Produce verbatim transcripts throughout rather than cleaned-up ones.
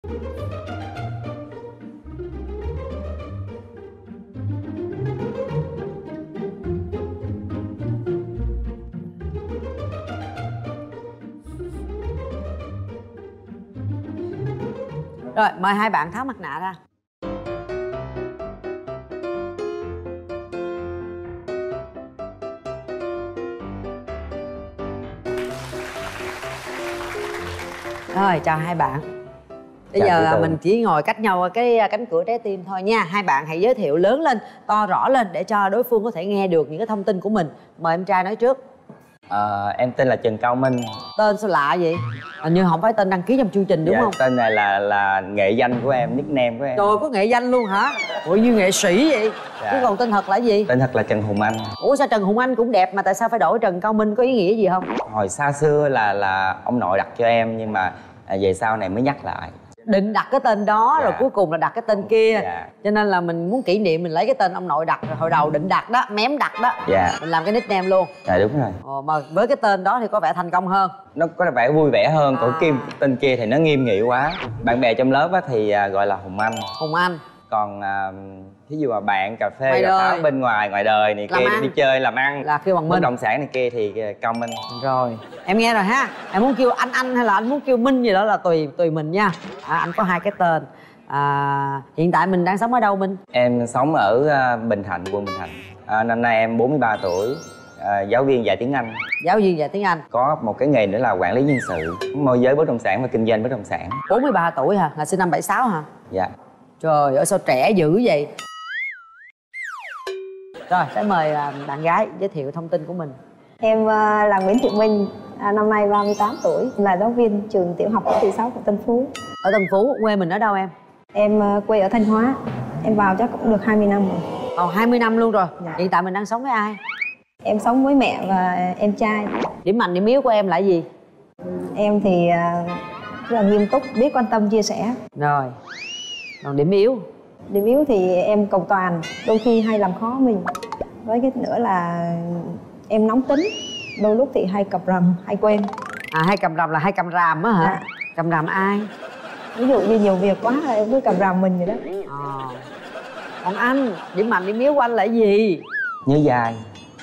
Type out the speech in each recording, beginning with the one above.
Rồi, mời hai bạn tháo mặt nạ ra. Rồi, chào hai bạn. Bây Chào giờ mình chỉ ngồi cách nhau cái cánh cửa trái tim thôi nha. Hai bạn hãy giới thiệu lớn lên, to rõ lên để cho đối phương có thể nghe được những cái thông tin của mình. Mời em trai nói trước. À, em tên là Trần Cao Minh. Tên sao lạ vậy? Hình như không phải tên đăng ký trong chương trình đúng dạ, không? Tên này là là nghệ danh của em, nickname của em. Trời, có nghệ danh luôn hả? Ủa như nghệ sĩ vậy? Dạ. Chứ còn tên thật là gì? Tên thật là Trần Hùng Anh. Ủa sao Trần Hùng Anh cũng đẹp mà tại sao phải đổi Trần Cao Minh, có ý nghĩa gì không? Hồi xa xưa là là ông nội đặt cho em, nhưng mà à, về sau này mới nhắc lại. Định đặt cái tên đó Dạ. rồi cuối cùng là đặt cái tên kia. Dạ. Cho nên là mình muốn kỷ niệm mình lấy cái tên ông nội đặt rồi hồi đầu định đặt đó, mém đặt đó. Dạ. Mình làm cái nickname luôn. Dạ đúng rồi. Ồ, mà với cái tên đó thì có vẻ thành công hơn. Nó có vẻ vui vẻ hơn, còn À. Kim tên kia thì nó nghiêm nghị quá. Bạn bè trong lớp á thì à, gọi là Hùng Anh. Hùng Anh. Còn à, thí dụ mà bạn cà phê Ngoài cà đời. pháo bên ngoài ngoài đời này Làm kia ăn. đi chơi làm ăn Là kêu bằng bất Minh. động sản này kia thì à, Cao Minh. Rồi, em nghe rồi ha. Em muốn kêu anh anh hay là anh muốn kêu Minh gì đó là tùy tùy mình nha. À, anh có hai cái tên. À, hiện tại mình đang sống ở đâu Minh? Em sống ở à, Bình Thạnh, quận Bình Thạnh. À, năm nay em bốn mươi ba tuổi, à, giáo viên dạy tiếng Anh. Giáo viên dạy tiếng Anh. Có một cái nghề nữa là quản lý nhân sự, môi giới bất động sản và kinh doanh bất động sản. bốn mươi ba tuổi hả? Là sinh năm bảy sáu hả? Dạ. Trời ơi sao trẻ dữ vậy? Rồi, sẽ mời à, bạn gái giới thiệu thông tin của mình. Em ờ, là Nguyễn Thị Minh, à, năm nay ba mươi tám tuổi, là giáo viên trường tiểu học Thị Sáu của Tân Phú. Ở Tân Phú, quê mình ở đâu em? Em ờ, quê ở Thanh Hóa, em vào chắc cũng được hai mươi năm rồi. Ồ, hai mươi năm luôn rồi. Dạ. Hiện tại mình đang sống với ai? Em sống với mẹ và em trai. Điểm mạnh, điểm yếu của em là gì? Em thì ờ, rất là nghiêm túc, biết quan tâm, chia sẻ. Rồi. Còn điểm yếu? Điểm yếu thì em cầu toàn, đôi khi hay làm khó mình. Với cái nữa là em nóng tính, đôi lúc thì hay cập rầm, hay quên. À, hay cầm ràm là hay cầm ràm á hả? Dạ. Cầm ràm ai? Ví dụ như nhiều việc quá là em cứ cập rầm mình vậy đó. À. Còn anh, điểm mạnh, điểm yếu của anh là gì? Nhớ dai.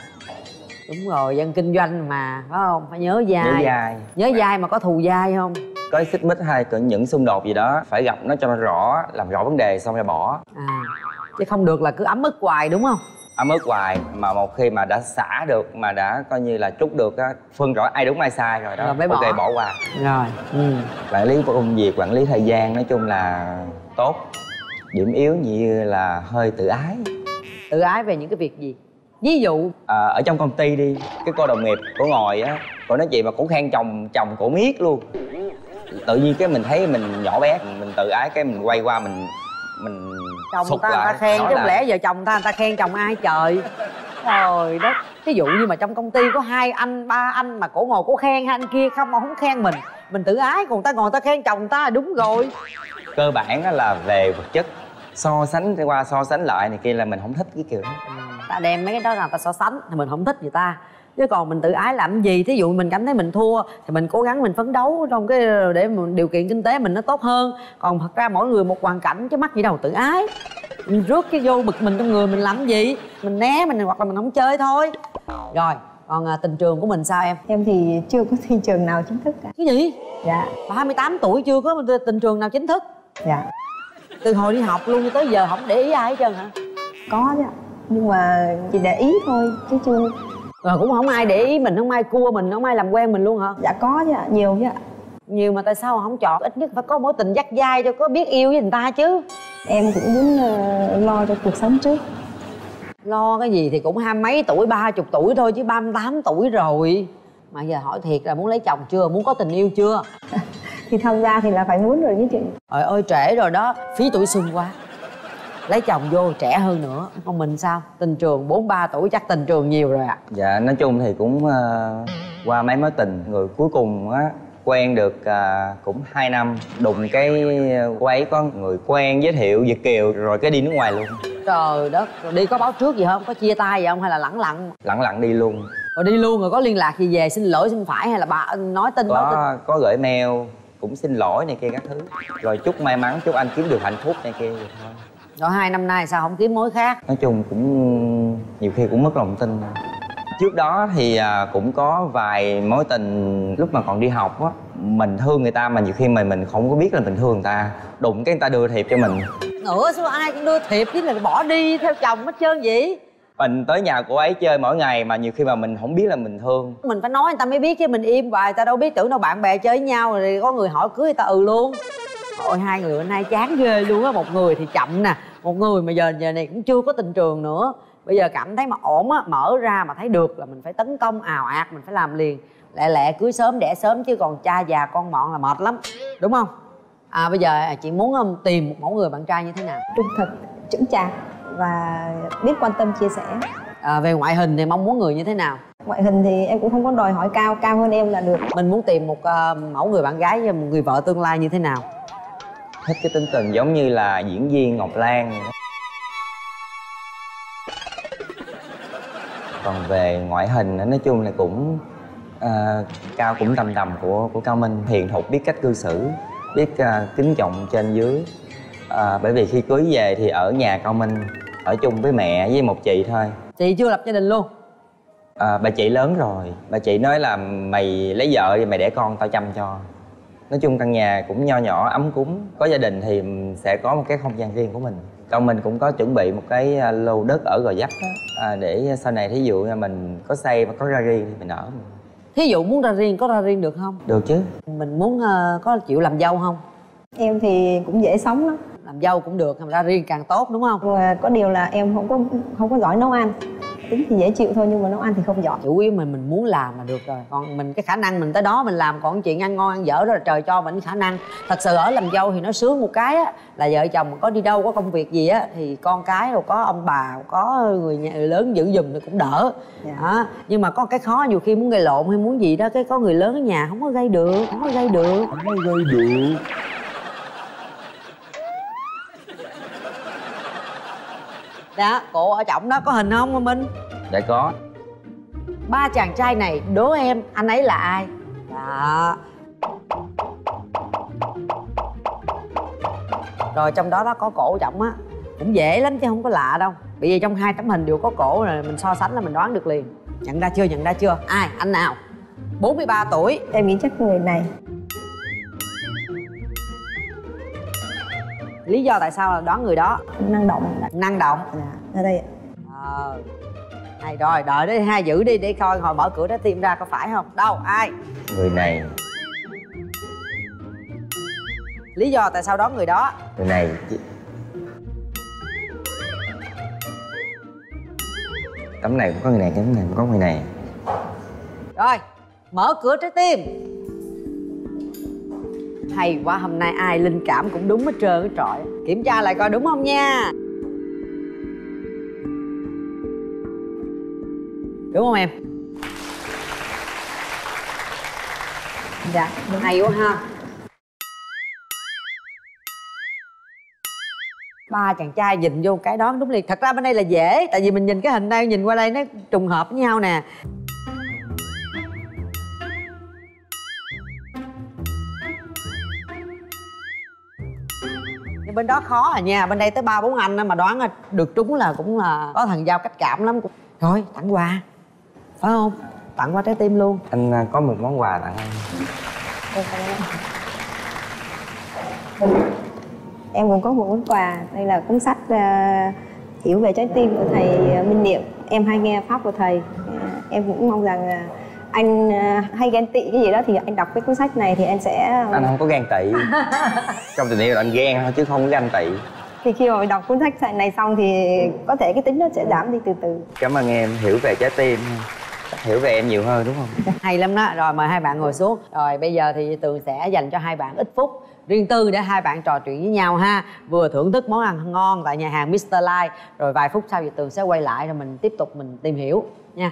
Đúng rồi, dân kinh doanh mà, phải không? Phải nhớ dai. Nhớ dai. Nhớ dai mà có thù dai không? Có xích mích hay có những xung đột gì đó phải gặp nó cho nó rõ, làm rõ vấn đề xong rồi bỏ. À, chứ không được là cứ ấm ức hoài đúng không? Ấm ức hoài, mà một khi mà đã xả được, mà đã coi như là trút được á, phân rõ ai đúng ai sai rồi đó, Rồi mới ok bỏ. bỏ qua. Rồi. Ừ. Quản lý công việc, quản lý thời gian nói chung là tốt. Điểm yếu như là hơi tự ái. Tự ái về những cái việc gì? Ví dụ. À, ở trong công ty đi, cái cô đồng nghiệp cổ ngồi á, cổ nói chuyện mà cổ khen chồng chồng cổ miết luôn. Tự nhiên cái mình thấy mình nhỏ bé, mình tự ái, cái mình quay qua mình mình Chồng sụt ta, người ta lại, khen nói chứ không là- lẽ giờ chồng ta người ta khen chồng ai trời. Trời đất. Ví dụ như mà trong công ty có hai anh ba anh mà cổ ngồi cổ khen hai anh kia không mà không khen mình, mình tự ái, còn ta ngồi ta khen chồng ta là đúng rồi. Cơ bản đó là về vật chất, so sánh qua so sánh lại này kia là mình không thích cái kiểu đó. Ta đem mấy cái đó là ta so sánh thì mình không thích người ta, chứ còn mình tự ái làm gì? Thí dụ mình cảm thấy mình thua thì mình cố gắng mình phấn đấu trong cái để mình, điều kiện kinh tế mình nó tốt hơn. Còn thật ra mỗi người một hoàn cảnh chứ mắc gì đâu tự ái. Mình rước cái vô bực mình trong người mình làm gì? Mình né mình hoặc là mình không chơi thôi. Rồi, còn à, tình trường của mình sao em? Em thì chưa có thị trường nào chính thức cả. Cái gì? Dạ. ba mươi tám tuổi chưa có tình trường nào chính thức? Dạ. Từ hồi đi học luôn tới giờ không để ý ai hết trơn hả? Có chứ ạ. Nhưng mà chỉ để ý thôi chứ chưa. Rồi cũng không ai để ý mình, không ai cua mình, không ai làm quen mình luôn hả? Dạ có chứ ạ, nhiều chứ ạ. Nhiều mà tại sao không chọn? Ít nhất phải có mối tình dắt dai cho có biết yêu với người ta chứ. Em cũng muốn uh, lo cho cuộc sống trước. Lo cái gì thì cũng hai mấy tuổi, ba chục tuổi thôi chứ ba mươi tám tuổi rồi. Mà giờ hỏi thiệt là muốn lấy chồng chưa? Muốn có tình yêu chưa? Thì tham gia thì là phải muốn rồi chứ chị. Trời ơi trễ rồi đó, phí tuổi xuân quá. Lấy chồng vô trẻ hơn nữa. Còn mình sao? Tình trường bốn mươi ba tuổi chắc tình trường nhiều rồi ạ. À. Dạ nói chung thì cũng uh, qua mấy mối tình, người cuối cùng á quen được uh, cũng hai năm, đụng cái cô ấy có người quen giới thiệu Việt kiều rồi cái đi nước ngoài luôn. Trời đất, rồi đi có báo trước gì không? Có chia tay gì không hay là lẳng lặng? Lẳng lặng đi luôn. Rồi đi luôn rồi có liên lạc gì về xin lỗi xin phải hay là bà nói tin báo tin? Có có gửi mail cũng xin lỗi này kia các thứ, rồi chúc may mắn, chúc anh kiếm được hạnh phúc này kia vậy thôi. Rồi hai năm nay sao không kiếm mối khác? Nói chung cũng nhiều khi cũng mất lòng tin. Trước đó thì cũng có vài mối tình lúc mà còn đi học á, mình thương người ta mà nhiều khi mà mình không có biết là mình thương người ta, đụng cái người ta đưa thiệp cho mình. Nữa sao ai cũng đưa thiệp chứ là bỏ đi theo chồng hết trơn vậy? Mình tới nhà cô ấy chơi mỗi ngày mà nhiều khi mà mình không biết là mình thương. Mình phải nói người ta mới biết chứ mình im hoài người ta đâu biết, tưởng đâu bạn bè chơi với nhau rồi có người hỏi cưới người ta ừ luôn. Ôi hai người hôm nay chán ghê luôn á, một người thì chậm nè, một người mà giờ giờ này cũng chưa có tình trường nữa. Bây giờ cảm thấy mà ổn á, mở ra mà thấy được là mình phải tấn công ào ạt, mình phải làm liền. Lẹ lẹ cưới sớm đẻ sớm chứ còn cha già con mọn là mệt lắm, đúng không? À bây giờ chị muốn um, tìm một mẫu người bạn trai như thế nào? Trung thực, chững chạc và biết quan tâm chia sẻ. À, về ngoại hình thì mong muốn người như thế nào? Ngoại hình thì em cũng không có đòi hỏi cao, cao hơn em là được. Mình muốn tìm một uh, mẫu người bạn gái, một người vợ tương lai như thế nào? Thích cái tính tình giống như là diễn viên Ngọc Lan. Còn về ngoại hình nói chung là cũng uh, Cao cũng tầm tầm của của Cao Minh, hiền thục, biết cách cư xử, biết uh, kính trọng trên dưới. Uh, bởi vì khi cưới về thì ở nhà Cao Minh ở chung với mẹ với một chị thôi. Chị chưa lập gia đình luôn? À, bà chị lớn rồi, bà chị nói là mày lấy vợ thì mày đẻ con tao chăm cho. Nói chung căn nhà cũng nho nhỏ ấm cúng, có gia đình thì sẽ có một cái không gian riêng của mình. Còn mình cũng có chuẩn bị một cái lô đất ở Gò Vấp đó, à, để sau này thí dụ như mình có xây và có ra riêng thì mình ở. Thí dụ muốn ra riêng có ra riêng được không? Được chứ. Mình muốn uh, có chịu làm dâu không? Em thì cũng dễ sống lắm. Làm dâu cũng được, làm ra riêng càng tốt đúng không? Và có điều là em không có không có giỏi nấu ăn. Tính thì dễ chịu thôi nhưng mà nấu ăn thì không giỏi. Chủ yếu mình mình muốn làm là được rồi. Còn mình cái khả năng mình tới đó mình làm, còn chuyện ăn ngon ăn dở đó là trời cho mình khả năng. Thật sự ở làm dâu thì nó sướng một cái á, là vợ chồng có đi đâu có công việc gì á thì con cái rồi có ông bà, có người nhà người lớn giữ giùm thì cũng đỡ. Dạ. Đó. Nhưng mà có cái khó nhiều khi muốn gây lộn hay muốn gì đó, cái có người lớn ở nhà không có gây được, không có gây được, không có gây được. Đó, cổ ở trọng đó, có hình không Minh? Dạ có. Ba chàng trai này đố em anh ấy là ai? Đó. Rồi trong đó đó có cổ trọng á, cũng dễ lắm chứ không có lạ đâu. Bởi vì trong hai tấm hình đều có cổ rồi, mình so sánh là mình đoán được liền. Nhận ra chưa, nhận ra chưa? Ai, anh nào? bốn mươi ba tuổi. Em nghĩ chắc người này. Lý do tại sao là đoán người đó? Năng động. Năng động. Dạ, ở đây ạ. Ờ. Hay rồi, đợi đấy hai giữ đi để coi hồi mở cửa đó tìm ra có phải không? Đâu, ai? Người này. Lý do tại sao đoán người đó? Người này. Tấm này cũng có người này, tấm này cũng có người này. Rồi, mở cửa trái tim. Hay quá, hôm nay ai linh cảm cũng đúng hết trơn hết trọi. Kiểm tra lại coi đúng không nha. Đúng không em? Dạ, đúng. Hay quá ha. Ba chàng trai nhìn vô cái đó đúng liền. Thật ra bên đây là dễ, tại vì mình nhìn cái hình đây, nhìn qua đây nó trùng hợp với nhau nè. Nhưng bên đó khó à nha, bên đây tới ba bốn anh mà đoán được trúng là cũng là có thằng giao cách cảm lắm. Rồi, tặng quà phải không? Tặng qua trái tim luôn. Anh có một món quà tặng anh. Em cũng có một món quà. Đây là cuốn sách uh, Hiểu về trái tim của thầy Minh Niệm. Em hay nghe pháp của thầy. uh, Em cũng mong rằng uh, anh uh, hay ghen tị cái gì đó thì anh đọc cái cuốn sách này thì em sẽ... Anh không có ghen tị. Trong tình yêu là anh ghen thôi chứ không có ganh tị. Thì khi mà đọc cuốn sách này xong thì có thể cái tính nó sẽ giảm đi từ từ. Cảm ơn em hiểu về trái tim, hiểu về em nhiều hơn đúng không? Hay lắm đó. Rồi mời hai bạn ngồi xuống. Rồi bây giờ thì Tường sẽ dành cho hai bạn ít phút riêng tư để hai bạn trò chuyện với nhau ha. Vừa thưởng thức món ăn ngon tại nhà hàng mít tơ Lai. Rồi vài phút sau thì Tường sẽ quay lại rồi mình tiếp tục mình tìm hiểu nha.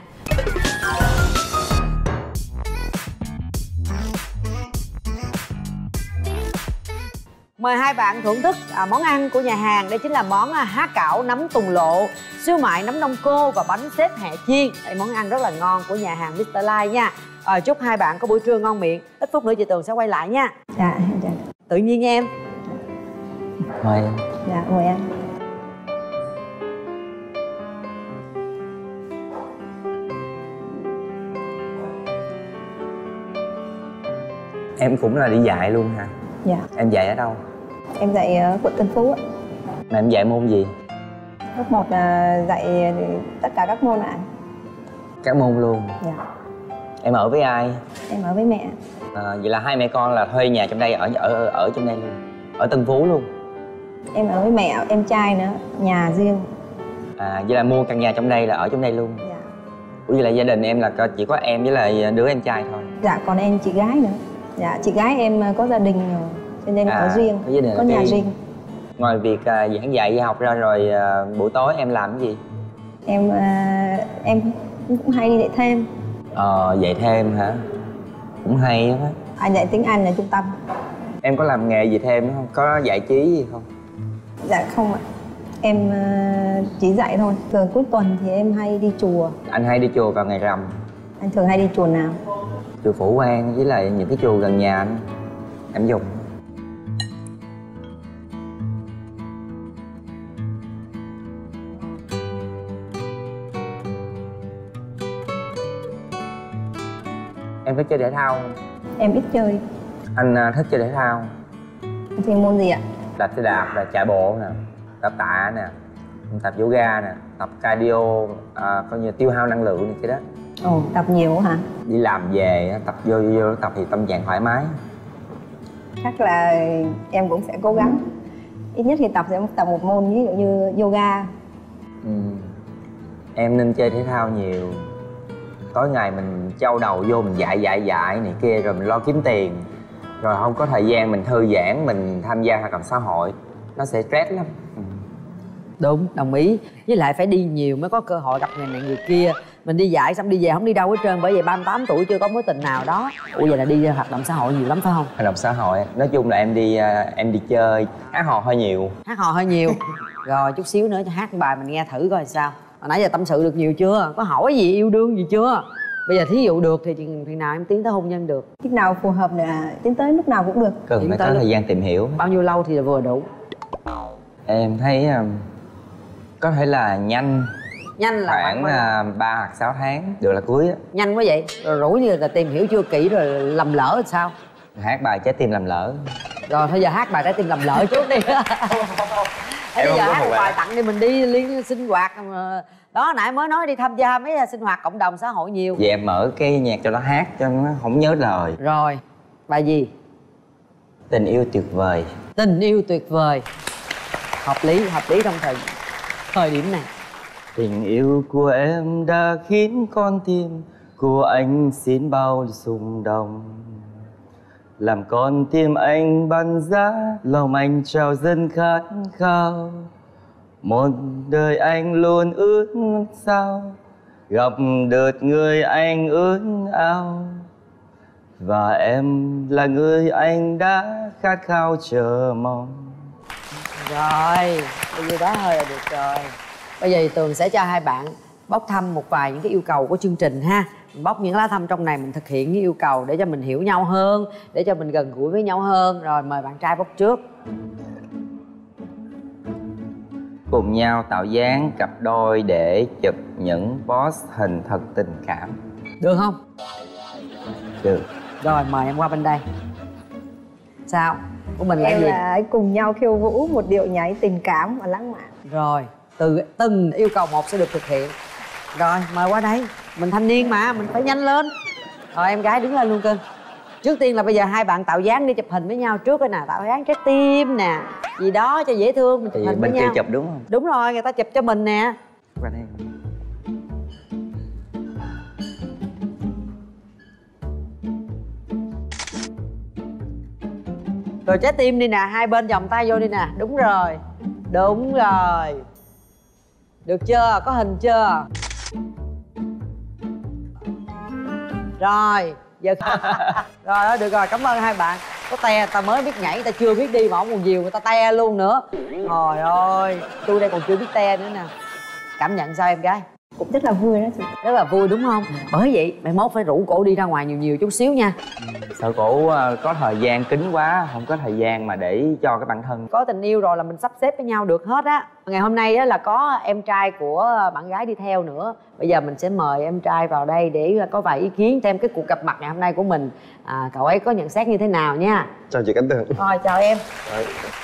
Mời hai bạn thưởng thức à, món ăn của nhà hàng. Đây chính là món à, há cảo nấm tùng lộ, siêu mại nấm đông cô và bánh xếp hẹ chiên. Đây món ăn rất là ngon của nhà hàng mít tơ Lai nha. à, Chúc hai bạn có buổi trưa ngon miệng. Ít phút nữa chị Tường sẽ quay lại nha. Dạ, dạ. Tự nhiên em. Mời em. Dạ, mời anh. Em cũng là đi dạy luôn hả? Dạ. Em dạy ở đâu? Em dạy ở quận Tân Phú ạ. Mà em dạy môn gì? Lớp một là dạy tất cả các môn ạ. Các môn luôn? Dạ. Em ở với ai? Em ở với mẹ. À, vậy là hai mẹ con là thuê nhà trong đây, ở ở ở trong đây luôn, ở Tân Phú luôn? Em ở với mẹ, em trai nữa, nhà riêng. À, vậy là mua căn nhà trong đây là ở trong đây luôn? Dạ. Ủa vậy là gia đình em là chỉ có em với lại đứa em trai thôi? Dạ, còn em chị gái nữa. Dạ, chị gái em có gia đình rồi, cho nên à, có riêng, có, gia đình có nhà cái... riêng. Ngoài việc uh, giảng dạy dạy học ra rồi uh, buổi tối em làm cái gì? Em uh, em cũng hay đi dạy thêm. Ờ, dạy thêm hả? Cũng hay á. Anh dạy tiếng Anh ở trung tâm. Em có làm nghề gì thêm không? Có giải trí gì không? Dạ không ạ. Em uh, chỉ dạy thôi. Thường cuối tuần thì em hay đi chùa. Anh hay đi chùa vào ngày rằm? Anh thường hay đi chùa nào? Chùa Phổ Quang với lại những cái chùa gần nhà anh. Em dùng. Em thích chơi thể thao không? Em ít chơi. Anh uh, thích chơi thể thao. Anh chơi môn gì ạ? Đạp xe đạp, là chạy bộ nè, tập tạ nè, tập yoga nè, tập cardio, à, coi như tiêu hao năng lượng này kia đó. Ồ, tập nhiều hả? Đi làm về tập vô vô tập thì tâm trạng thoải mái. Chắc là em cũng sẽ cố gắng. Ít nhất thì tập sẽ tập một môn, ví dụ như yoga. Ừ. Em nên chơi thể thao nhiều. Tối ngày mình trâu đầu vô mình dạy dạy dạy này kia rồi mình lo kiếm tiền, rồi không có thời gian mình thư giãn, mình tham gia hoạt động xã hội, nó sẽ stress lắm. Ừ. Đúng, đồng ý. Với lại phải đi nhiều mới có cơ hội gặp người này người kia. Mình đi dạy xong đi về không đi đâu hết trơn. Bởi vậy ba mươi tám tuổi chưa có mối tình nào đó. Ủa vậy là đi hoạt động xã hội nhiều lắm phải không? Hoạt động xã hội, nói chung là em đi em đi chơi, hát hò hơi nhiều. Hát hò hơi nhiều. Rồi chút xíu nữa cho hát một bài mình nghe thử coi sao. Hồi nãy giờ tâm sự được nhiều chưa? Có hỏi gì yêu đương gì chưa? Bây giờ thí dụ được thì thì nào em tiến tới hôn nhân được? Lúc nào phù hợp để tiến tới lúc nào cũng được. Cần phải có thời gian tìm hiểu. Bao nhiêu lâu thì là vừa đủ? Em thấy um, có thể là nhanh. Nhanh là khoảng uh, ba hoặc sáu tháng được là cưới á. Nhanh quá vậy? Rồi rủi như là tìm hiểu chưa kỹ rồi lầm lỡ thì sao? Hát bài Trái Tim Lầm Lỡ. Rồi thôi giờ hát bài Trái Tim Lầm Lỡ trước đi. Thế bây giờ hát một bài tặng đi, mình đi liên sinh hoạt mà. Đó nãy mới nói đi tham gia mấy sinh hoạt cộng đồng xã hội nhiều. Vậy em mở cái nhạc cho nó hát cho nó không nhớ lời. Rồi, bài gì? Tình yêu tuyệt vời. Tình yêu tuyệt vời. Hợp lý, hợp lý trong thời thời điểm này. Tình yêu của em đã khiến con tim của anh xin bao rung động, làm con tim anh bắn giá, lòng anh trào dâng khát khao. Một đời anh luôn ước sao gặp được người anh ước ao, và em là người anh đã khát khao chờ mong. Rồi, bây giờ đó hơi là được rồi. Bây giờ thì Tường sẽ cho hai bạn bốc thăm một vài những cái yêu cầu của chương trình ha. Mình bóc những lá thăm trong này, mình thực hiện những yêu cầu để cho mình hiểu nhau hơn, để cho mình gần gũi với nhau hơn. Rồi mời bạn trai bóc trước. Cùng nhau tạo dáng cặp đôi để chụp những post hình thật tình cảm. Được không? Được. Rồi mời em qua bên đây. Sao? Của mình là em gì? là cùng nhau khiêu vũ một điệu nhảy tình cảm và lãng mạn. Rồi, từ từng yêu cầu một sẽ được thực hiện. Rồi, mời qua đây. Mình thanh niên mà, mình phải nhanh lên. Rồi em gái đứng lên luôn cưng. Trước tiên là bây giờ hai bạn tạo dáng đi chụp hình với nhau trước coi nè. Tạo dáng trái tim nè, gì đó cho dễ thương, mình chụp thì hình với bên nhau. kia chụp đúng không? Đúng rồi, người ta chụp cho mình nè. Qua đây. Rồi trái tim đi nè, hai bên vòng tay vô đi nè. Đúng rồi. Đúng rồi. Được chưa? Có hình chưa? Rồi, Giờ rồi đó, được rồi, cảm ơn hai bạn. Có te ta mới biết nhảy, ta chưa biết đi mà ông còn dìu người ta te luôn nữa. Trời ơi, tôi đây còn chưa biết te nữa nè. Cảm nhận sao em gái? Cũng rất là vui đó chị. Rất là vui đúng không? Bởi vậy mày mốt phải rủ cổ đi ra ngoài nhiều nhiều chút xíu nha. Sợ cổ có thời gian kín quá, không có thời gian mà để cho cái bản thân. Có tình yêu rồi là mình sắp xếp với nhau được hết á. Ngày hôm nay á là có em trai của bạn gái đi theo nữa. Bây giờ mình sẽ mời em trai vào đây để có vài ý kiến xem cái cuộc gặp mặt ngày hôm nay của mình. À, cậu ấy có nhận xét như thế nào nha. Chào chị Cát Tường. Rồi, chào em. Rồi.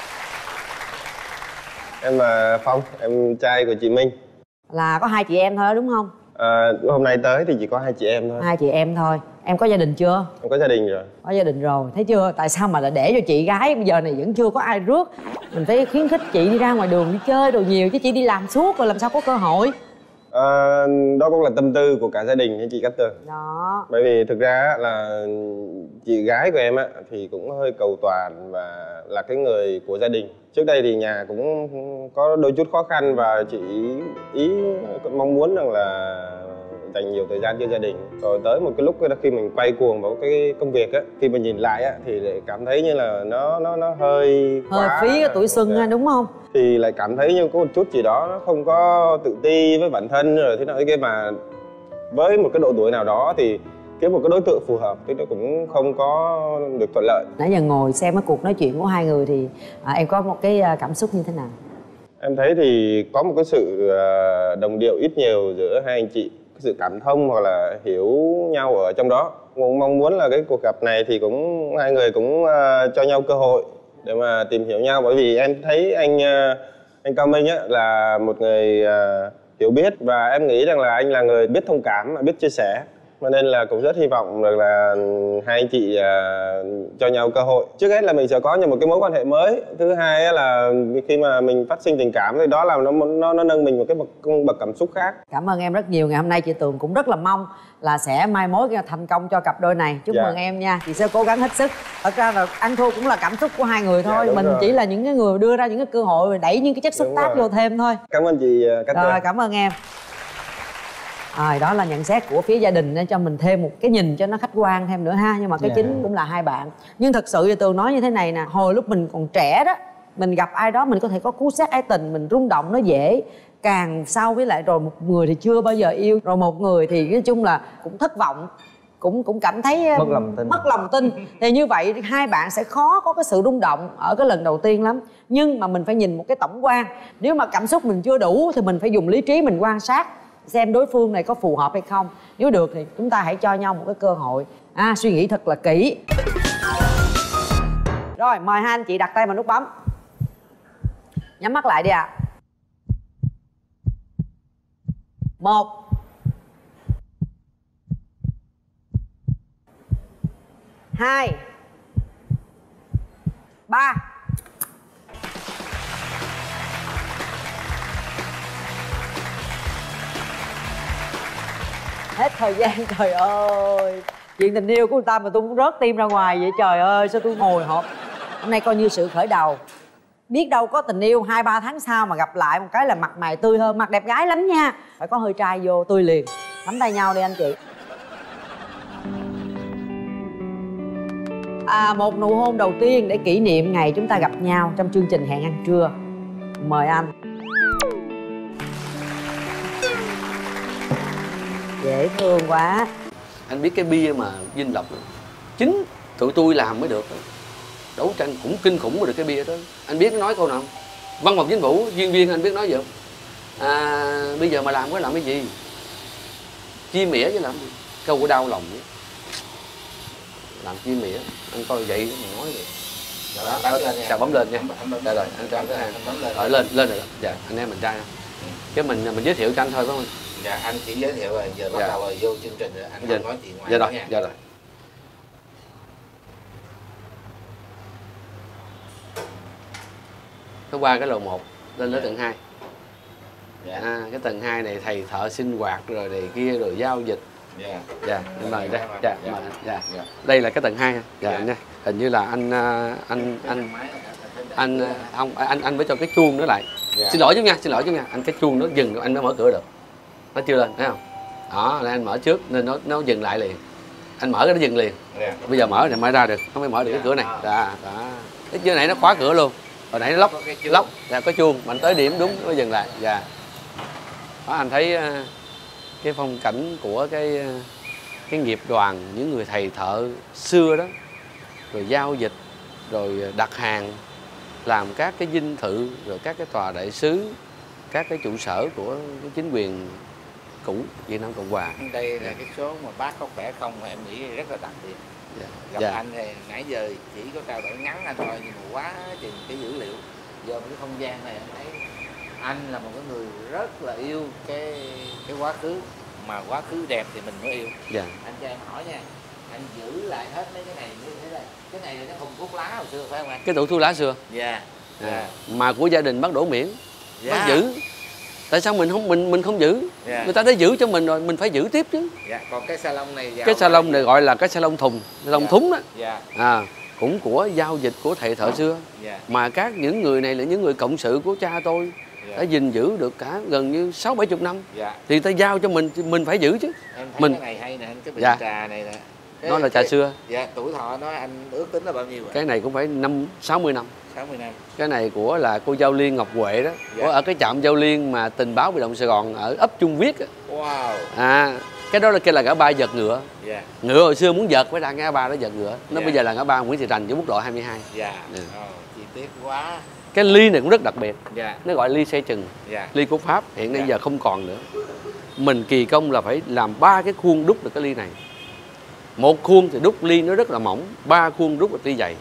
Em là Phong, em trai của chị Minh. Là có hai chị em thôi đó, đúng không? À, hôm nay tới thì chỉ có hai chị em thôi. Hai chị em thôi. Em có gia đình chưa? Em có gia đình rồi. Có gia đình rồi, thấy chưa? Tại sao mà lại để cho chị gái bây giờ này vẫn chưa có ai rước. Mình phải khuyến khích chị đi ra ngoài đường đi chơi đồ nhiều, chứ chị đi làm suốt rồi làm sao có cơ hội. À, đó cũng là tâm tư của cả gia đình nha chị Cát Tường. Đó. Bởi vì thực ra là chị gái của em á thì cũng hơi cầu toàn và là cái người của gia đình. Trước đây thì nhà cũng có đôi chút khó khăn và chị ý mong muốn rằng là dành nhiều thời gian cho gia đình. Rồi tới một cái lúc khi mình quay cuồng vào cái công việc á, khi mình nhìn lại á thì lại cảm thấy như là nó nó nó hơi hơi quá, phí cái tuổi xuân ha, đúng không? Thì lại cảm thấy như có một chút gì đó nó không có tự ti với bản thân rồi thế nào thế kia, mà với một cái độ tuổi nào đó thì kiếm một cái đối tượng phù hợp thì nó cũng không có được thuận lợi. Nãy giờ ngồi xem cái cuộc nói chuyện của hai người thì à, em có một cái cảm xúc như thế nào? Em thấy thì có một cái sự đồng điệu ít nhiều giữa hai anh chị, cái sự cảm thông hoặc là hiểu nhau ở trong đó. Cũng mong muốn là cái cuộc gặp này thì cũng hai người cũng cho nhau cơ hội để mà tìm hiểu nhau, bởi vì em thấy anh anh Cao Minh á là một người hiểu biết và em nghĩ rằng là anh là người biết thông cảm và biết chia sẻ. Cho nên là cũng rất hy vọng được là hai anh chị uh, cho nhau cơ hội. Trước hết là mình sẽ có một cái mối quan hệ mới. Thứ hai là khi mà mình phát sinh tình cảm thì đó là nó nó, nó nâng mình một cái bậc, bậc cảm xúc khác. Cảm ơn em rất nhiều. Ngày hôm nay chị Tường cũng rất là mong là sẽ mai mối thành công cho cặp đôi này. Chúc dạ. mừng em nha. Chị sẽ cố gắng hết sức. Thật ra là ăn thua cũng là cảm xúc của hai người thôi. Dạ, mình rồi. Chỉ là những cái người đưa ra những cái cơ hội, đẩy những cái chất xúc tác vô thêm thôi. Cảm ơn chị Cát Tường. Rồi, cảm ơn em. À, đó là nhận xét của phía gia đình để cho mình thêm một cái nhìn cho nó khách quan thêm nữa ha. Nhưng mà cái yeah. chính cũng là hai bạn. Nhưng thật sự thì Tường nói như thế này nè, hồi lúc mình còn trẻ đó, mình gặp ai đó mình có thể có cú sét ái tình, mình rung động nó dễ. Càng sau với lại rồi một người thì chưa bao giờ yêu, rồi một người thì nói chung là cũng thất vọng, cũng cũng cảm thấy mất lòng tin. Mất lòng tin. Thì như vậy hai bạn sẽ khó có cái sự rung động ở cái lần đầu tiên lắm. Nhưng mà mình phải nhìn một cái tổng quan. Nếu mà cảm xúc mình chưa đủ thì mình phải dùng lý trí mình quan sát xem đối phương này có phù hợp hay không. Nếu được thì chúng ta hãy cho nhau một cái cơ hội à, suy nghĩ thật là kỹ. Rồi, mời hai anh chị đặt tay vào nút bấm. Nhắm mắt lại đi ạ. À. Một, hai, ba. Hết thời gian. Trời ơi, chuyện tình yêu của người ta mà tôi cũng rớt tim ra ngoài vậy. Trời ơi, sao tôi hồi hộp. Hôm nay coi như sự khởi đầu. Biết đâu có tình yêu hai ba tháng sau mà gặp lại một cái là mặt mày tươi hơn. Mặt đẹp gái lắm nha, phải có hơi trai vô tươi liền. Nắm tay nhau đi anh chị. À, một nụ hôn đầu tiên để kỷ niệm ngày chúng ta gặp nhau trong chương trình Hẹn Ăn Trưa. Mời anh. Dễ thương quá. Anh biết cái bia mà Vinh Lộc chính tụi tôi làm mới được. Đấu tranh cũng kinh khủng mới được cái bia đó. Anh biết nói câu nào không? Văn phòng Chính phủ, chuyên viên anh biết nói gì không? À, bây giờ mà làm có làm cái gì? Chia mỉa chứ làm gì? Câu của đau lòng vậy. Làm chia mỉa. Anh coi vậy mà nói vậy. Chào bấm lên nha. Dạ rồi, anh trai rồi lên lên rồi. Dạ, anh em mình trai không? Cái mình mình giới thiệu cho anh thôi phải không? Dạ, anh chỉ giới thiệu rồi, giờ bắt dạ. đầu rồi vô chương trình rồi, anh dạ. nói chuyện ngoài dạ rồi, nha. Dạ rồi. Nó qua cái lầu một, lên tới dạ. tầng hai. Dạ. À, cái tầng hai này thầy thợ sinh hoạt rồi này kia rồi giao dịch. Dạ. Dạ, anh mời đây. Dạ, dạ. Mời. Dạ. Dạ. Đây là cái tầng hai. Dạ, dạ. Anh nha. Hình như là anh anh anh anh anh không anh anh phải cho cái chuông nữa lại. Dạ. Xin lỗi chứ nha, xin lỗi chứ nha. Anh cái chuông nó dừng anh mới mở cửa được. Nó chưa lên, thấy không? Đó, là anh mở trước nên nó nó dừng lại liền. anh mở cái nó dừng liền. Dạ. Bây giờ mở thì mới ra được, không phải mở được cái cửa này. Đó, đó. Cái chỗ này nó khóa cửa luôn. Hồi nãy nó lóc, lóc, dạ, có chuông, mà anh tới điểm đúng nó dừng lại. Dạ. Đó, anh thấy uh, cái phong cảnh của cái uh, cái nghiệp đoàn, những người thầy thợ xưa đó, rồi giao dịch, rồi đặt hàng, làm các cái dinh thự, rồi các cái tòa đại sứ, các cái trụ sở của cái chính quyền cũ Việt Nam Cộng Hòa. Đây là Dạ. cái số mà bác có khỏe không mà em nghĩ rất là đặc biệt. Dạ. Gặp Dạ. anh thì nãy giờ chỉ có trao đổi ngắn anh thôi, nhưng mà quá chừng cái dữ liệu. Giờ cái không gian này anh thấy anh là một cái người rất là yêu cái cái quá khứ, mà quá khứ đẹp thì mình mới yêu. Dạ. Anh cho em hỏi nha, anh giữ lại hết mấy cái này như thế này, cái này là cái thùng thuốc lá hồi xưa phải không anh? Cái tủ thuốc lá xưa. Dạ. À, Dạ. mà của gia đình bác Đỗ Miễn. Dạ. Bác giữ. Tại sao mình không mình mình không giữ? Dạ. Người ta đã giữ cho mình rồi, mình phải giữ tiếp chứ. Dạ. Còn cái salon này Cái salon này gọi là cái salon thùng, salon Dạ. thúng đó. Dạ. À, cũng của giao dịch của thầy thợ xưa. Dạ. Mà các những người này là những người cộng sự của cha tôi, Dạ. đã gìn giữ được cả gần như sáu bảy chục năm. Dạ. Thì ta giao cho mình thì mình phải giữ chứ. Em thấy Mình- cái này hay nè, cái bình Dạ. trà này nè. Cái- Nó là trà cái- xưa. Dạ, tuổi thọ nó anh ước tính là bao nhiêu ạ? Cái này cũng phải năm sáu mươi năm. sáu mươi năm. Cái này của là cô Giao Liên Ngọc Huệ đó. Dạ. Của ở cái trạm Giao Liên mà Tình Báo Biệt động Sài Gòn ở ấp Trung Viết á. Wow. À, cái đó là cái là ngã ba giật ngựa. Dạ. Ngựa hồi xưa muốn giật phải ra ngã ba đó giật ngựa. Nó Dạ. bây giờ là ngã ba Nguyễn Thị Thành với quốc lộ hai mươi hai. Dạ. Dạ. Ồ, chi tiết quá. Cái ly này cũng rất đặc biệt. Dạ. Nó gọi ly xe chừng. Dạ. Ly của Pháp hiện nay Dạ. giờ không còn nữa. Mình kỳ công là phải làm ba cái khuôn đúc được cái ly này. Một khuôn thì đúc ly nó rất là mỏng, ba khuôn đúc được ly dày.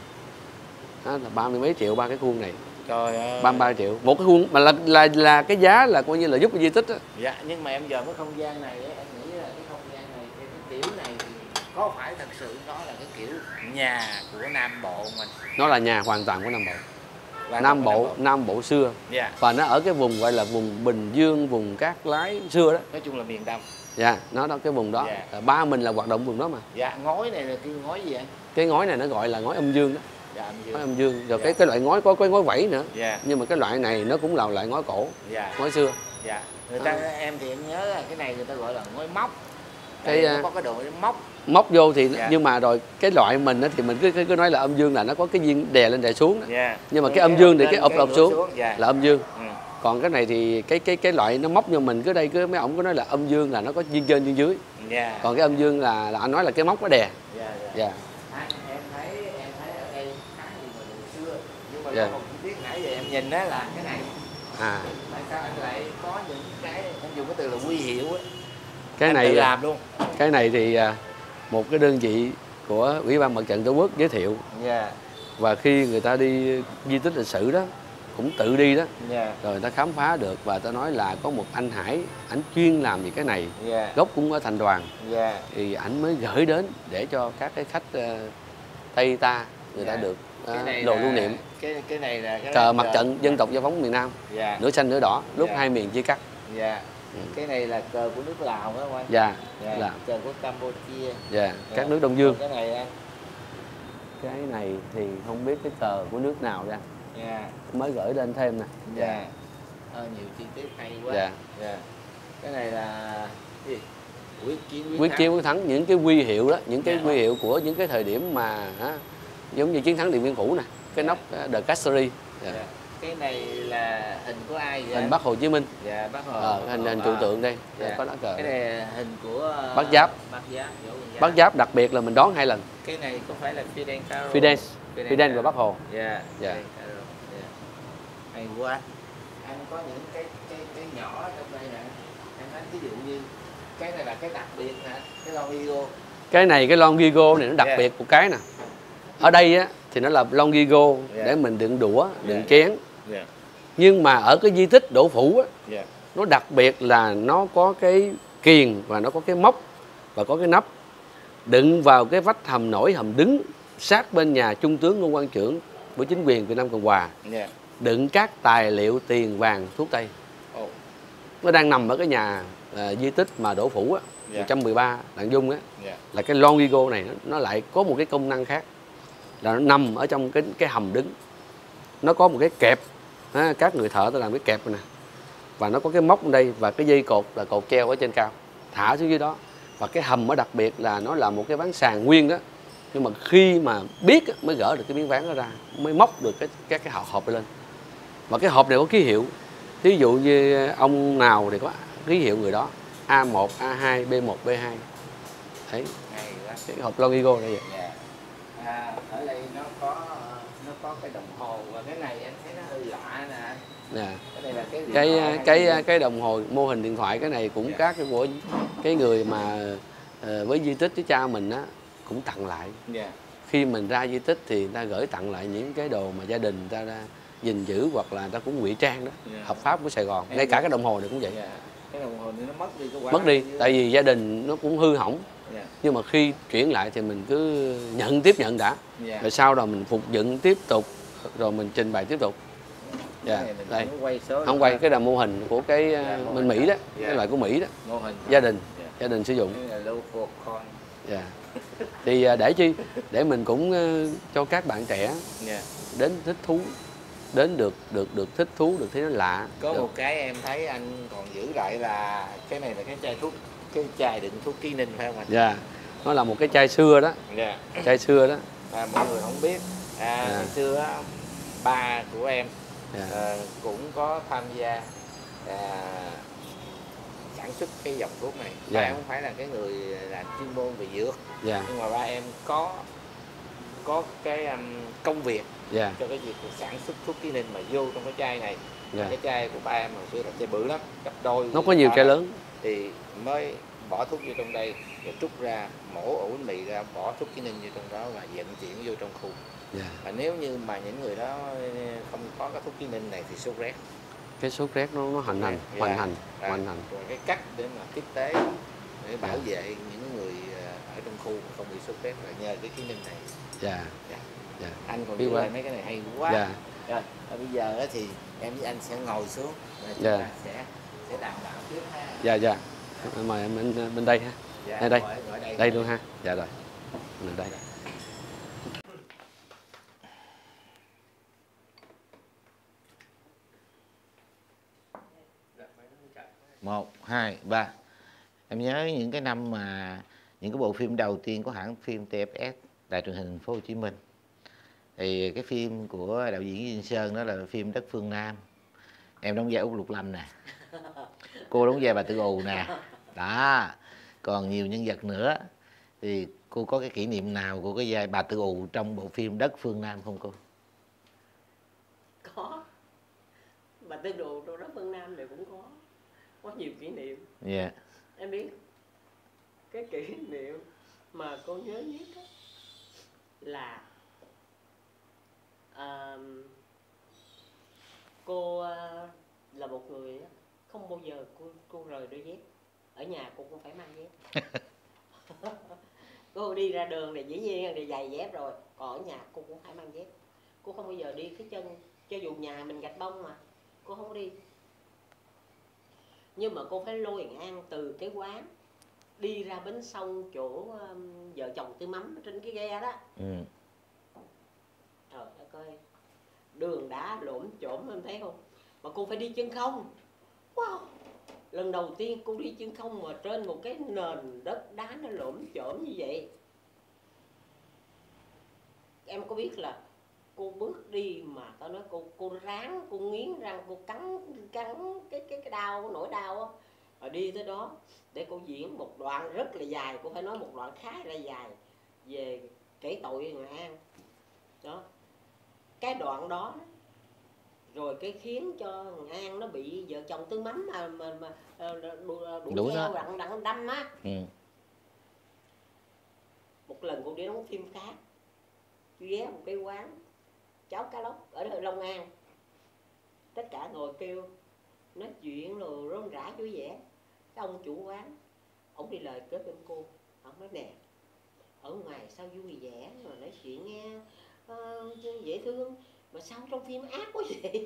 Đó là ba mươi mấy triệu ba cái khuôn này. Trời ơi. ba mươi ba triệu. Một cái khuôn mà là là là cái giá là coi như là giúp cái di tích á. Dạ, nhưng mà em giờ cái không gian này ấy, em nghĩ là cái không gian này, cái, cái kiểu này thì có phải thật sự nó là cái kiểu nhà của Nam Bộ mình? Nó là nhà hoàn toàn của Nam Bộ. Hoàn Nam toàn của Bộ, Nam Bộ xưa. Dạ. Và nó ở cái vùng gọi là vùng Bình Dương, vùng Cát Lái xưa đó. Nói chung là miền Đông. Dạ, nó đó cái vùng đó. Dạ. À, ba mình là hoạt động vùng đó mà. Dạ, ngói này là kêu ngói gì anh? Cái ngói này nó gọi là ngói âm dương đó. Dạ, âm dương. Ngói âm dương. Rồi Dạ. cái cái loại ngói có cái ngói vẫy nữa. Dạ. Nhưng mà cái loại này nó cũng là loại ngói cổ, Dạ. ngói xưa. Dạ. Người ta em thì em nhớ là cái này người ta gọi là ngói móc. Cái, Đây, à, nó có cái độ móc. Móc vô thì Dạ. nhưng mà rồi cái loại mình á thì mình cứ, cứ cứ nói là âm dương là nó có cái viên đè lên đè xuống đó. Dạ. Nhưng mà cái âm dương thì cái ụp lên, ụp ngửa xuống Dạ. là âm dương. Ừ. Còn cái này thì cái cái cái loại nó móc như mình cứ đây cứ mấy ổng cứ nói là âm dương là nó có viên trên viên dưới. Dạ. Còn cái âm dương là là anh nói là cái móc nó đè. Dạ. Dạ. Dạ. Anh, em thấy em thấy ở đây khá nhiều người từ xưa, nhưng mà Dạ. có một chi tiết nãy giờ em nhìn đó là cái này. À, Tại sao anh lại có những cái em dùng cái từ là huy hiệu á? cái Anh này tự làm luôn. cái này thì à, một cái đơn vị của Ủy ban Mặt trận Tổ quốc giới thiệu, Dạ. và khi người ta đi di tích lịch sử đó cũng tự đi đó, Dạ. rồi người ta khám phá được và ta nói là có một anh Hải, ảnh chuyên làm về cái này, Dạ. gốc cũng ở Thành Đoàn, Dạ. thì ảnh mới gửi đến để cho các cái khách ờ, Tây ta người ta Dạ. được ờ, Cái này đồ là- lưu niệm Cái cái này là cái cờ mặt cờ- trận dân tộc giải phóng miền Nam, Dạ. nửa xanh nửa đỏ, lúc Dạ. hai miền chia cắt. Dạ. Ừ. Cái này là cờ của nước Lào phải không anh? Dạ, Dạ. là Cờ của Campuchia. dạ, các Dạ. nước Đông Dương. Còn cái này anh. Cái này thì không biết cái cờ của nước nào ra, Dạ. mới gửi lên thêm nè. Dạ. Ờ, nhiều chi tiết hay quá. Dạ. Dạ. Cái này là cái gì? Quyết chiến quyết, Quyết thắng. chiến quyết thắng, những cái huy hiệu đó, những cái Dạ. huy hiệu của những cái thời điểm mà á, giống như chiến thắng Điện Biên Phủ nè, cái Dạ. nóc ờ, The Castery, dạ. Dạ. Cái này là hình của ai vậy? hình anh? Bắc Hồ Chí Minh, Dạ, Bác Hồ. ờ, hình hình trụ tượng đây, Dạ. có lá cờ. Cái này là hình của uh, Bác Giáp. Bác Giáp. Võ Nguyên Giáp. Bác Giáp đặc biệt là mình đón hai lần, Cái này có phải là Fidel Castro? Fidel, Fidel Fidel Castro. và Bác Hồ. Dạ. Dạ. Fidel Castro. Dạ. Hay quá. Anh có những cái cái cái nhỏ trong đây nè. Em nói ví dụ như cái này là cái đặc biệt nè, cái logo. Cái này cái lon Gigo này nó đặc Dạ. biệt một cái nè. Ở đây á thì nó là lon Gigo Dạ. để mình đựng đũa, đựng Dạ. chén. Dạ. Nhưng mà ở cái di tích Đỗ Phủ á, Dạ. nó đặc biệt là nó có cái kiềng và nó có cái móc và có cái nắp đựng vào cái vách hầm nổi hầm đứng sát bên nhà Trung tướng Ngô Quang Trưởng của chính quyền Việt Nam Cộng Hòa, Dạ. đựng các tài liệu tiền vàng thuốc tây. Ồ. Nó đang nằm ở cái nhà à, di tích mà Đỗ Phủ á, Dạ. một trăm mười ba Đặng Dung á. Dạ. Là cái lon Gigo này nó, nó lại có một cái công năng khác, là nó nằm ở trong cái cái hầm đứng, nó có một cái kẹp, ha, các người thợ ta làm cái kẹp này nè, và nó có cái móc ở đây và cái dây cột là cột treo ở trên cao thả xuống dưới đó, Và cái hầm ở đặc biệt là nó là một cái ván sàn nguyên đó, nhưng mà khi mà biết mới gỡ được cái miếng ván đó ra, mới móc được cái các cái hộp hộp lên. Và cái hộp này có ký hiệu, ví dụ như ông nào thì có ký hiệu người đó, A một, A hai, B một, B hai. Đấy, cái hộp logico đây vậy. Yeah. À, ở đây nó có nó có cái đồng hồ, và cái này em thấy nó hơi lạ nè. Yeah. Cái này là cái điện cái thoại cái hay cái đồng hồ mô hình điện thoại, cái này cũng Yeah. các cái của cái người mà uh, với di tích với cha mình á cũng tặng lại. Yeah. Khi mình ra di tích thì người ta gửi tặng lại những cái đồ mà gia đình người ta ra gìn giữ, hoặc là người ta cũng ngụy trang đó, Yeah. hợp pháp của Sài Gòn. Em Ngay cả biết. cái đồng hồ này cũng vậy. Yeah. Cái đồng hồ này nó mất đi cái quả Mất đi, dưới. tại vì gia đình nó cũng hư hỏng. Yeah. Nhưng mà khi chuyển lại thì mình cứ nhận tiếp nhận đã. Yeah. Rồi sau đó mình phục dựng tiếp tục, rồi mình trình bày tiếp tục. Cái Dạ, này mình đây. không quay số Không được quay, ha. cái là mô hình của cái Dạ, mô bên hình Mỹ đó. đó, Dạ. cái loại của Mỹ đó. Mô hình Gia đình, Dạ. gia đình sử dụng. Cái này là local coin. Dạ. Thì à, để chi? Để mình cũng ờ, cho các bạn trẻ Yeah. đến thích thú, đến được được được thích thú, được thấy nó lạ. Có được. một cái em thấy anh còn giữ lại là cái này là cái chai thuốc, cái chai đựng thuốc ký ninh phải không anh? Dạ. Nó là một cái chai xưa đó, Dạ. chai xưa đó. À, mọi người không biết, à, Dạ. ngày xưa á, ba của em Dạ. à, cũng có tham gia à, sản xuất cái dòng thuốc này. Ba Dạ. em không phải là cái người làm chuyên môn về dược, Dạ. nhưng mà ba em có có cái um, công việc Dạ. cho cái việc sản xuất thuốc ký ninh mà vô trong cái chai này. Dạ. Cái chai của ba em hồi xưa là chai bự lắm, gấp đôi. Nó có nhiều ba chai em. lớn. Thì mới bỏ thuốc vô trong đây, rồi trút ra, mổ ổ bánh mì ra, bỏ thuốc ký ninh vô trong đó và vận chuyển vô trong khu. Dạ. Và nếu như mà những người đó không có cái thuốc ký ninh này thì sốt rét. Cái sốt rét nó nó hoành hành, Dạ. hoành hành, À, hoành hành. rồi cái cách để mà tiếp tế để bảo Dạ. vệ những người ở trong khu không bị sốt rét là nhờ cái ký ninh này. Dạ. Dạ. Dạ. Anh còn Biết giữ quá. lại mấy cái này hay quá. Dạ. Rồi, và bây giờ á thì em với anh sẽ ngồi xuống và chúng Dạ. ta sẽ sẽ đàm đạo tiếp ha. Dạ dạ. Mời em bên, bên đây ha. Dạ, Đây đây. ngồi- ngồi đây. Đây luôn ha. Dạ rồi. Mình đây. Một, hai, ba. Em nhớ những cái năm mà những cái bộ phim đầu tiên của hãng phim tê ép ét, Đài truyền hình Thành phố Hồ Chí Minh. Thì cái phim của đạo diễn Vinh Sơn đó là phim Đất Phương Nam. Em đóng vai Út Lục Lâm nè. Cô đóng vai bà Tư Ù nè. Đó. Còn nhiều nhân vật nữa. Thì cô có cái kỷ niệm nào của cái vai bà Tư Ù trong bộ phim Đất Phương Nam không cô? Có. Bà Tư Đồ trong đó Phương Nam này cũng có. Có nhiều kỷ niệm. Dạ. Yeah. Em biết cái kỷ niệm mà cô nhớ nhất đó là à, cô à, là một người á, không bao giờ cô, cô rời đôi dép. Ở nhà cô cũng phải mang dép. Cô đi ra đường này dĩ nhiên là giày dép rồi, còn ở nhà cô cũng phải mang dép. Cô không bao giờ đi cái chân, cho dù nhà mình gạch bông mà cô không đi. Nhưng mà cô phải lôi thằng An từ cái quán đi ra bến sông chỗ um, vợ chồng Tư Mắm trên cái ghe đó. Ừ. Trời đất ơi, đường đá lổm chổm em thấy không? Mà cô phải đi chân không. Wow, lần đầu tiên cô đi chân không mà trên một cái nền đất đá nó lổm chổm như vậy. Em có biết là cô bước đi mà tao nói cô cô ráng, cô nghiến răng, cô cắn cắn cái cái cái đau, nỗi đau á. Rồi đi tới đó để cô diễn một đoạn rất là dài, cô phải nói một đoạn khá là dài về kể tội người An. Đó. Cái đoạn đó rồi cái khiến cho thằng An nó bị vợ chồng Tư Mắm mà mà, mà đuổi, đuổi theo đặng đặng đâm á. Ừ. Một lần cô đi đóng phim khác, cô ghé một cái quán cháo cá lóc ở Long An, tất cả ngồi kêu nói chuyện rồi rôm rã vui vẻ. Cái ông chủ quán ổng đi lời kết bên cô, ổng nói nè, ở ngoài sao vui vẻ rồi nói chuyện nghe uh, dễ thương, mà sao trong phim ác quá vậy?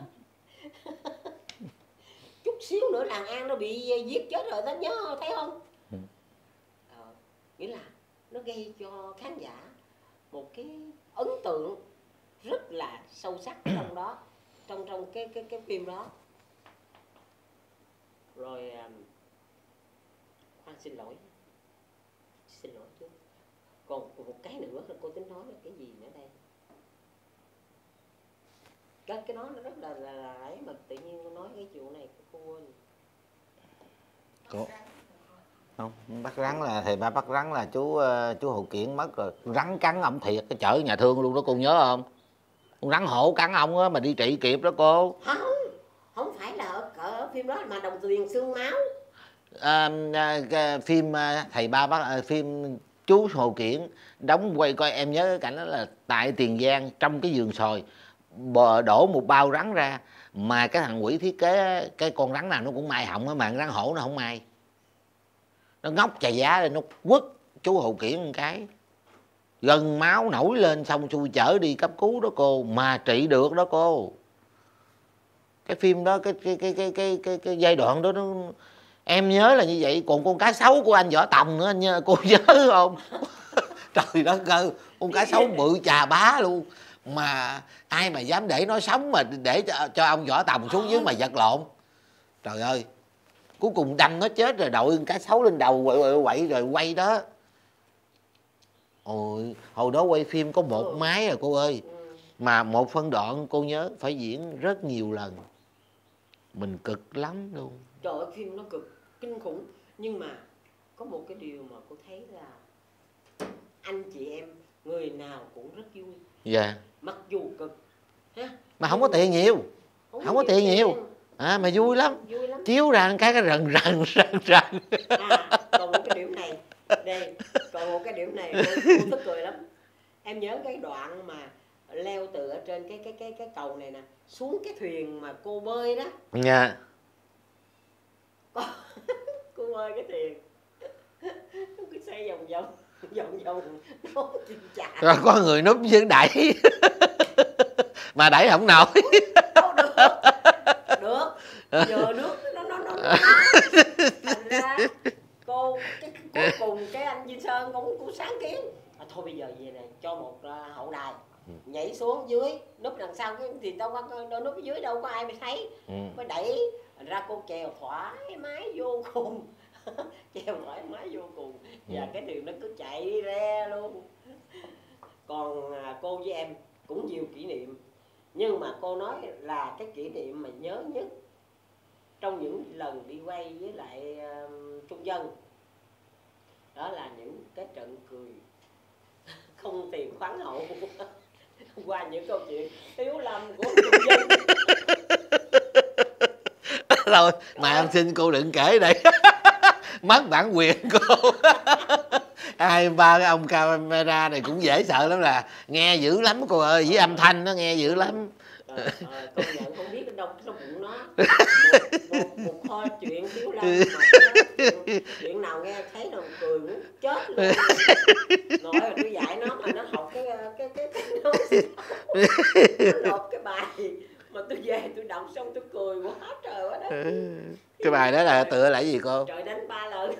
Chút xíu nữa làng An nó bị giết chết rồi, ta nhớ thấy không? Ừ. Ờ, nghĩa là nó gây cho khán giả một cái ấn tượng rất là sâu sắc trong đó, trong trong cái cái cái phim đó. Rồi khoan xin lỗi, xin lỗi chú. Còn một cái nữa là cô tính nói là cái gì nữa đây? Cái cái đó nó rất là là, là ấy mà tự nhiên cô nói cái chuyện này cô quên. Cô không bắt rắn là thầy ba bắt rắn là chú chú Hậu Kiển mất rồi, rắn cắn ổng thiệt cái chở nhà thương luôn đó, cô nhớ không? Con rắn hổ cắn ông á mà đi trị kịp đó cô. Không, không phải là ở, ở phim đó mà Đồng Tuyền xương máu. À, à, phim à, thầy ba bắt à, phim chú Hồ Kiển đóng quay coi em nhớ cái cảnh đó là tại Tiền Giang trong cái vườn xoài bờ đổ một bao rắn ra mà cái thằng quỷ thiết kế cái con rắn nào nó cũng mai họng á mà con rắn hổ nó không mai, nó ngóc chà giá lên nó quất chú Hồ Kiển một cái gần máu nổi lên xong xui chở đi cấp cứu đó cô, mà trị được đó cô. Cái phim đó cái cái cái cái cái cái, cái giai đoạn đó nó em nhớ là như vậy. Còn con cá sấu của anh Võ Tòng nữa anh nhớ, cô nhớ không? Trời đất ơi, con cá sấu bự chà bá luôn mà ai mà dám để nó sống mà để cho, cho ông Võ Tòng xuống dưới mà vật lộn. Trời ơi, cuối cùng đâm nó chết rồi đội con cá sấu lên đầu quậy quậy quậy rồi quay đó. Ôi, hồi đó quay phim có một máy à cô ơi. Mà một phân đoạn cô nhớ phải diễn rất nhiều lần. Mình cực lắm luôn. Trời ơi, phim nó cực kinh khủng. Nhưng mà có một cái điều mà cô thấy là anh chị em người nào cũng rất vui. Dạ. Mặc dù cực ha? Mà không có tiền nhiều. Không, không có tiền nhiều à, mà vui lắm. Vui lắm. Chiếu ra cái cái rần rần rần rần. À, còn một cái điểm này đây, còn một cái điểm này cô, cô tức cười lắm. Em nhớ cái đoạn mà leo từ ở trên cái cái cái cái cầu này nè xuống cái thuyền mà cô bơi đó. Dạ. Cô, cô bơi cái thuyền cứ xoay vòng vòng vòng vòng nó chim chà. Rồi có người núp dưới đẩy mà đẩy không nổi. Đâu được, được giờ nước nó nó nó, nó. Thành ra cô cái, cuối cùng cái anh Vinh Sơn cũng cũng sáng kiến à, thôi bây giờ về này cho một uh, hậu đài nhảy xuống dưới núp đằng sau cái thì đâu có đâu, núp dưới đâu có ai mà thấy. Ừ. Mới đẩy ra cô chèo thoải mái vô cùng. Chèo thoải mái vô cùng và ừ. cái thuyền nó cứ chạy re luôn. Còn à, cô với em cũng nhiều kỷ niệm nhưng mà cô nói là cái kỷ niệm mà nhớ nhất trong những lần đi quay với lại uh, Trung Dân đó là những cái trận cười không tiền khoáng hậu qua những câu chuyện Hiếu Lâm của Trung Dân. Rồi mà em xin cô đừng kể đây. Mất bản quyền cô. Hai ba cái ông camera này cũng dễ sợ lắm, là nghe dữ lắm cô ơi, với âm thanh nó nghe dữ lắm. Ờ, ờ, công nhận không biết đâu trong bụng nó một, một, một kho chuyện Hiếu Lâm mà chuyện, chuyện nào nghe thấy nào cười muốn chết luôn. Nói rồi tôi dạy nó mà nó học cái cái cái cái nó, nó nộp cái bài mà tôi về tôi đọc xong tôi cười quá trời quá đó. Cái bài đó là tựa là cái gì cô? Trời đánh ba lần.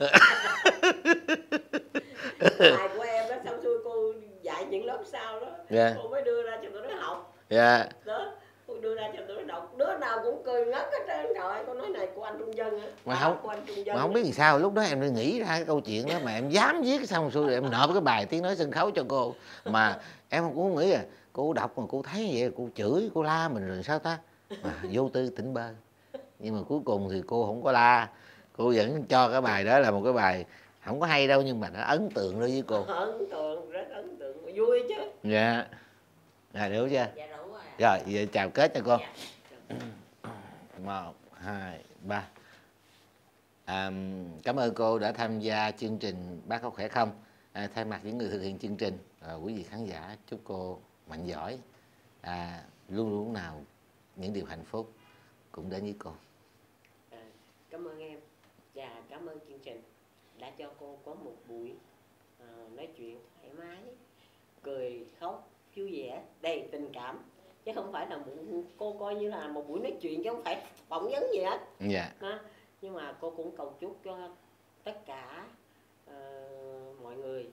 Bài của em đó xong xuôi cô dạy những lớp sau đó. Yeah. Cô mới đưa ra cho tụi nó học. Dạ. Yeah. Đó, cô đưa ra cho tụi nó đọc, đứa nào cũng cười ngất hết trơn. Trời, cô nói này của anh Trung Dân á. Mà không, mà không biết làm sao lúc đó em nghĩ ra cái câu chuyện đó mà em dám viết xong xuôi rồi em nộp cái bài tiếng nói sân khấu cho cô. Mà em cũng không nghĩ à, cô đọc mà cô thấy vậy cô chửi, cô la mình rồi sao ta? Mà vô tư tỉnh bơ. Nhưng mà cuối cùng thì cô không có la, cô vẫn cho cái bài đó là một cái bài không có hay đâu nhưng mà nó ấn tượng đối với cô. Ấn tượng, rất ấn tượng, vui chứ. Dạ. Rồi đủ chưa? Dạ đủ rồi. Rồi, giờ chào kết cho cô. Dạ. Một, hai, ba. À, cảm ơn cô đã tham gia chương trình Bác có khỏe không? À, thay mặt những người thực hiện chương trình, à, quý vị khán giả chúc cô mạnh giỏi, à, luôn luôn nào những điều hạnh phúc cũng đến với cô. À, cảm ơn em và cảm ơn chương trình đã cho cô có một buổi à, nói chuyện thoải mái, cười khóc vui vẻ đầy tình cảm, chứ không phải là một, cô coi như là một buổi nói chuyện chứ không phải phỏng vấn gì hết. Dạ. À, nhưng mà cô cũng cầu chúc cho tất cả uh, mọi người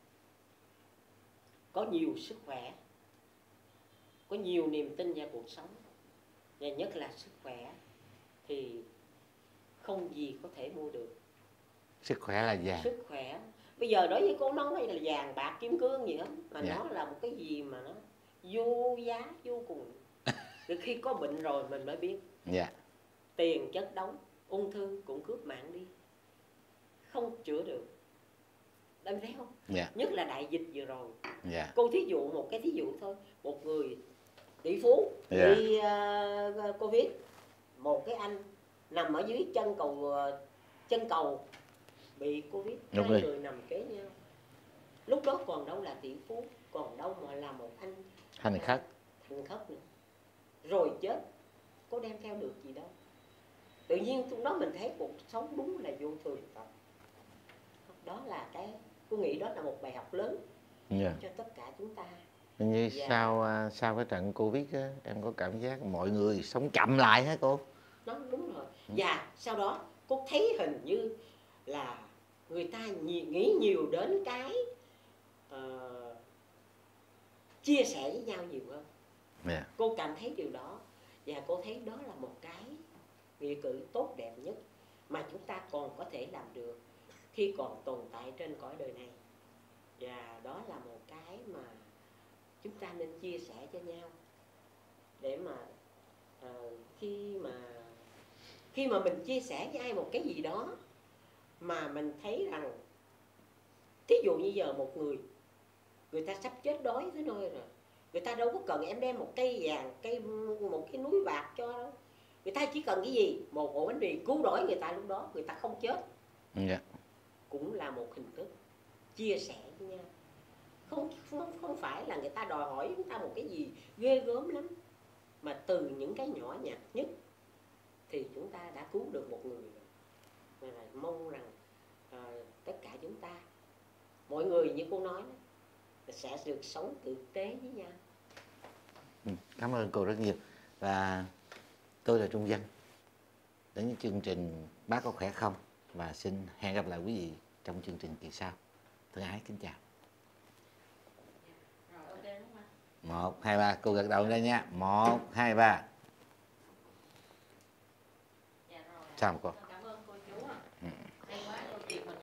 có nhiều sức khỏe, có nhiều niềm tin vào cuộc sống, và nhất là sức khỏe thì không gì có thể mua được. Sức khỏe là vàng. Sức khỏe Bây giờ đối với cô nó là vàng bạc kim cương gì đó, mà Dạ. nó là một cái gì mà nó vô giá vô cùng. Từ khi có bệnh rồi mình mới biết. Dạ. Tiền chất đóng, ung thư cũng cướp mạng đi, không chữa được. Em thấy không? Dạ. Nhất là đại dịch vừa rồi. Dạ. Cô thí dụ một cái thí dụ thôi, một người tỷ phú Dạ. bị uh, Covid, một cái anh nằm ở dưới chân cầu uh, chân cầu bị Covid, Đúng hai rồi. người nằm kế nhau. Lúc đó còn đâu là tỷ phú, còn đâu mà là một anh Hành khất. thành khất nữa. Rồi chết, có đem theo được gì đâu. Tự nhiên lúc đó mình thấy cuộc sống đúng là vô thường thật. Đó là cái, tôi nghĩ đó là một bài học lớn Dạ. cho tất cả chúng ta. Như Dạ. sau à, sau cái trận Covid á, em có cảm giác mọi người sống chậm lại hả cô? Nó đúng rồi. Và sau đó cô thấy hình như là người ta nghĩ nhiều đến cái uh, chia sẻ với nhau nhiều hơn. Dạ. Cô cảm thấy điều đó, và cô thấy đó là một cái nghĩa cử tốt đẹp nhất mà chúng ta còn có thể làm được khi còn tồn tại trên cõi đời này. Và đó là một cái mà chúng ta nên chia sẻ cho nhau, để mà uh, khi mà khi mà mình chia sẻ với ai một cái gì đó mà mình thấy rằng, thí dụ như giờ một người người ta sắp chết đói tới nơi rồi, người ta đâu có cần em đem một cây vàng, cây một cái núi bạc cho đâu. Người ta chỉ cần cái gì? Một ổ bánh mì cứu rỗi người ta, lúc đó người ta không chết. Dạ. Cũng là một hình thức chia sẻ với nhau. Không, không, không phải là người ta đòi hỏi chúng ta một cái gì ghê gớm lắm, mà từ những cái nhỏ nhặt nhất thì chúng ta đã cứu được một người rồi. Nên là mong rằng uh, tất cả chúng ta, mọi người như cô nói, sẽ được sống tử tế với nhau. Ừ, cảm ơn cô rất nhiều. Và tôi là Trung Văn, đến với chương trình Bác có khỏe không, và xin hẹn gặp lại quý vị trong chương trình kỳ sau. Thân ái kính chào. Một, hai, ba, cô gật đầu đây nha. Một, hai, ba. Chào cô.